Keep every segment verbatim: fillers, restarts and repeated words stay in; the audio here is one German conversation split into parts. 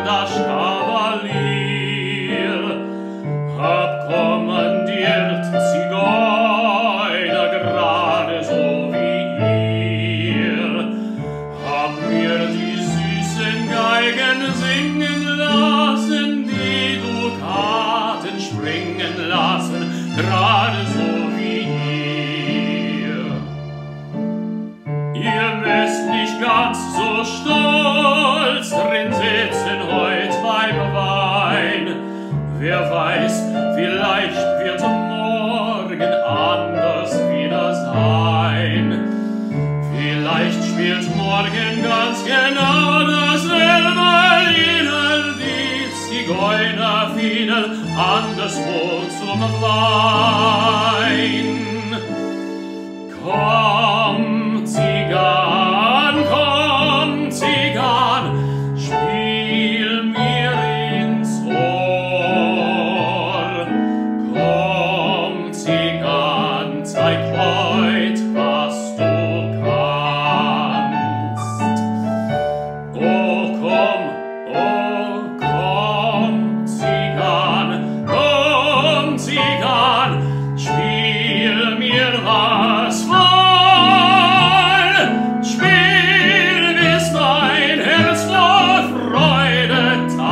das Kavalier, hab kommandiert Zigeuner gerade so wie ihr, hab mir die süßen Geigen singen lassen, die Dukaten springen lassen, gerade so wie ihr. Ihr müsst nicht ganz so stolz drin sitzen heut beim Wein. Wer weiß, vielleicht wird morgen anders wieder sein. Vielleicht spielt morgen ganz genau dasselbe Liedl, die Zigeunerfiedel anderswo zum Wein. Komm, Zigan, komm, Zigan, spiel mir ins Ohr. Komm, Zigan, zeig heut, was du kannst. Oh, komm, oh, komm, Zigan, komm, Zigan, spiel mir was vor. Spiel, bis mein Herz vor Freude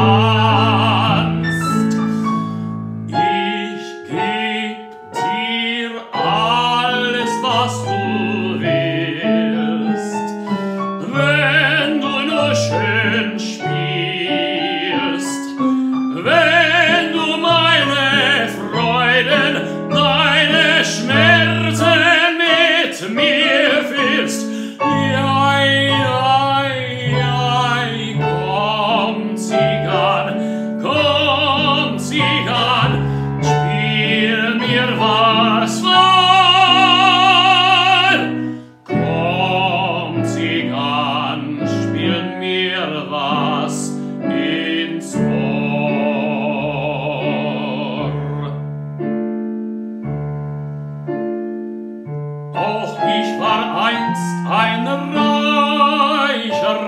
tanzt. Ich geb dir alles, was du willst, wenn du nur schön spielst, wenn du meine Freuden, meine Schmerzen mit mir fühlst. Jai, jai, jai, komm, Zigan, komm, Zigan, spiel mir was vor. Komm, Zigan, spiel mir was ins Ohr. Auch ich war einst ein reicher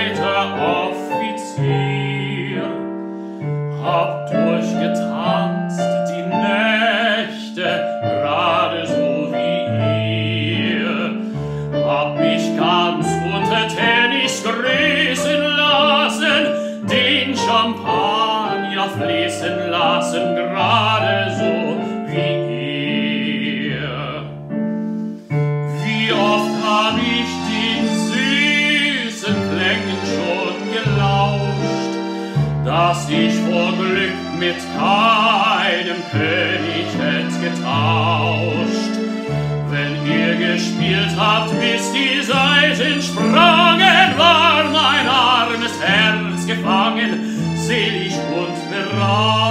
Reiteroffizier, hab durchgetanzt die Nächte gerade so wie ihr, hab mich ganz untertänig grüßen lassen, den Champagner fließen lassen, gerade so wie ihr. Wie oft hab ich den süßen Klängen schon gelauscht, dass ich vor Glück mit keinem König hätt getauscht. Wenn ihr gespielt habt, bis die Saiten sprangen, war mein armes Herz gefangen, selig und beraubt.